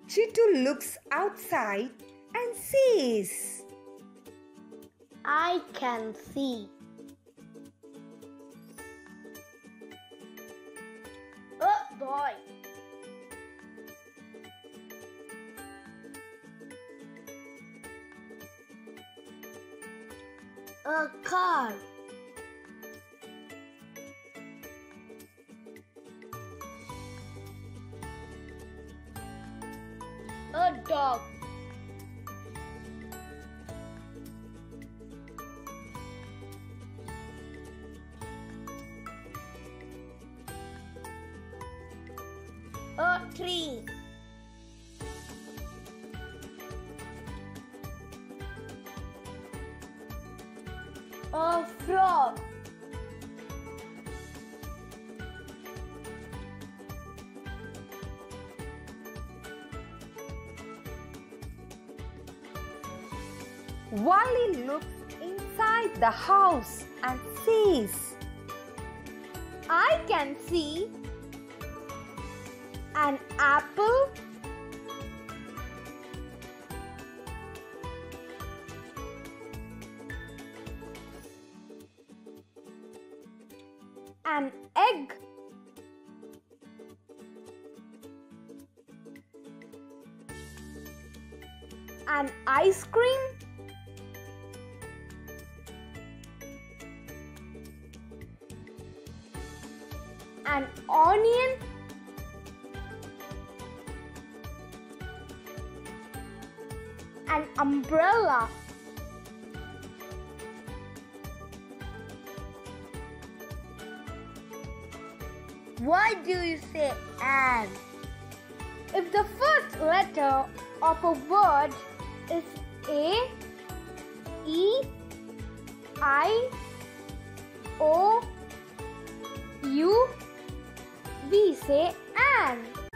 Chitu looks outside and says, I can see. A boy. A car. A dog. A tree. A frog. Wally looks inside the house and says, I can see an apple, an egg, an ice cream, an onion, an umbrella, why do you say an? If the first letter of a word is A, E, I, O, U, we say an.